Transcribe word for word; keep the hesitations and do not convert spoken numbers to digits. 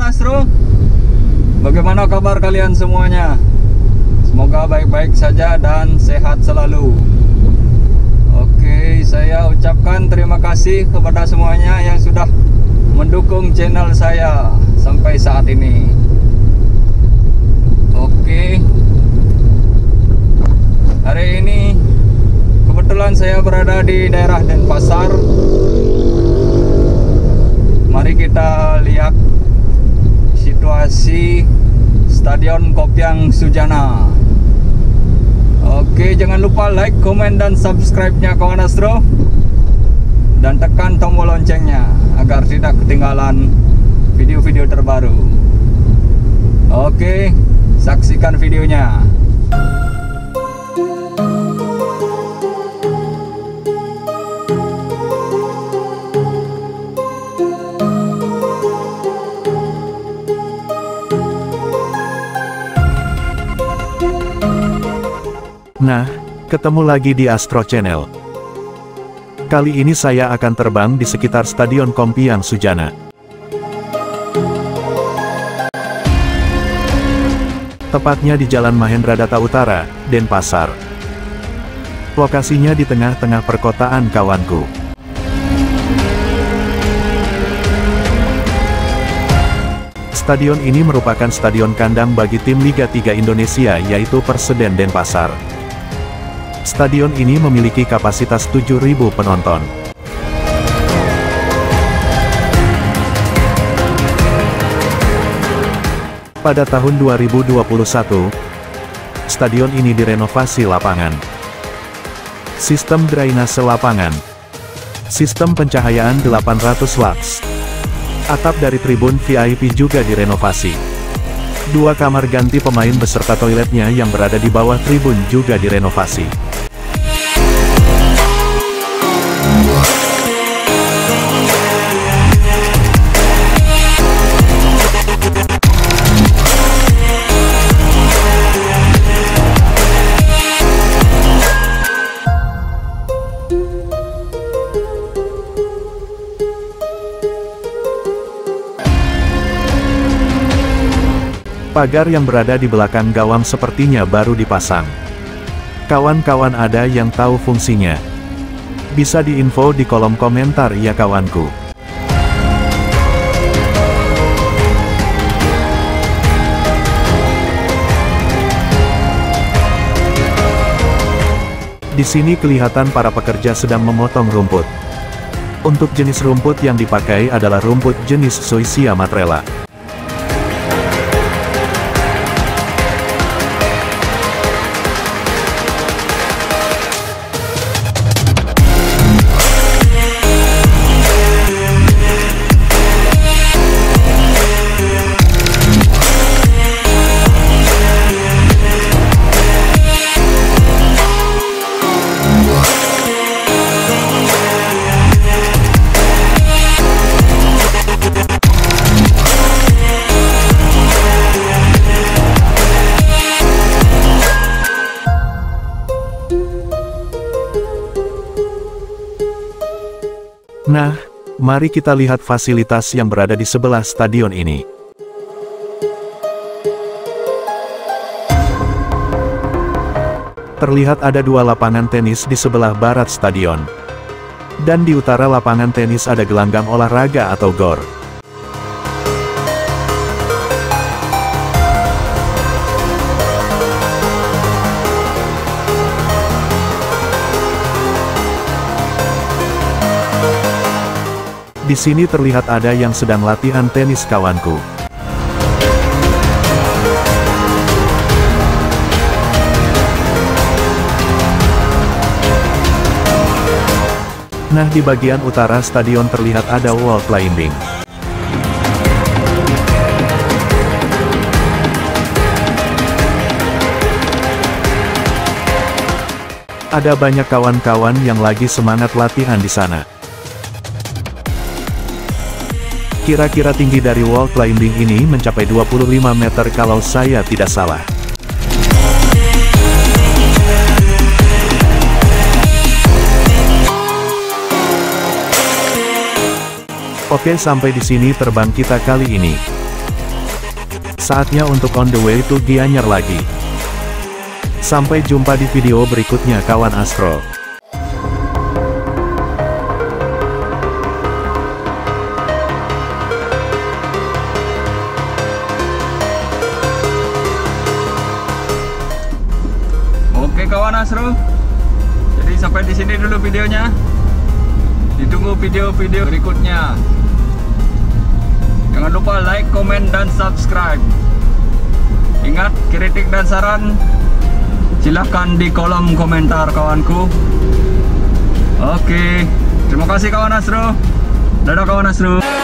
Astro, bagaimana kabar kalian semuanya? Semoga baik-baik saja dan sehat selalu. Oke, saya ucapkan terima kasih kepada semuanya yang sudah mendukung channel saya sampai saat ini. Oke, hari ini kebetulan saya berada di daerah Denpasar. Mari kita lihat situasi Stadion Kopyang Sujana. Oke, jangan lupa like, komen, dan subscribe-nya kawan Astro, dan tekan tombol loncengnya agar tidak ketinggalan video-video terbaru. Oke, saksikan videonya. Nah, ketemu lagi di Astro Channel. Kali ini saya akan terbang di sekitar Stadion Kopyang Sujana. Tepatnya di Jalan Mahendradatta Utara, Denpasar. Lokasinya di tengah-tengah perkotaan kawanku. Stadion ini merupakan stadion kandang bagi tim Liga tiga Indonesia yaitu Perseden Denpasar. Stadion ini memiliki kapasitas tujuh ribu penonton. Pada tahun dua ribu dua puluh satu, stadion ini direnovasi lapangan, sistem drainase lapangan, sistem pencahayaan delapan ratus watt, atap dari tribun V I P juga direnovasi. Dua kamar ganti pemain beserta toiletnya yang berada di bawah tribun juga direnovasi. Pagar yang berada di belakang gawang sepertinya baru dipasang. Kawan-kawan ada yang tahu fungsinya? Bisa diinfo di kolom komentar ya kawanku. Di sini kelihatan para pekerja sedang memotong rumput. Untuk jenis rumput yang dipakai adalah rumput jenis Zoysia matrela. Nah, mari kita lihat fasilitas yang berada di sebelah stadion ini. Terlihat ada dua lapangan tenis di sebelah barat stadion. Dan di utara lapangan tenis ada gelanggang olahraga atau gor. Di sini terlihat ada yang sedang latihan tenis kawanku. Nah, di bagian utara stadion terlihat ada wall climbing. Ada banyak kawan-kawan yang lagi semangat latihan di sana. Kira-kira tinggi dari wall climbing ini mencapai dua puluh lima meter kalau saya tidak salah. Oke, sampai di sini terbang kita kali ini. Saatnya untuk on the way to Gianyar lagi. Sampai jumpa di video berikutnya kawan Astro. Oke kawan Astro, jadi sampai di sini dulu videonya. Ditunggu video-video berikutnya. Jangan lupa like, komen, dan subscribe. Ingat, kritik dan saran silahkan di kolom komentar kawanku. Oke, terima kasih kawan Astro. Dadah kawan Astro.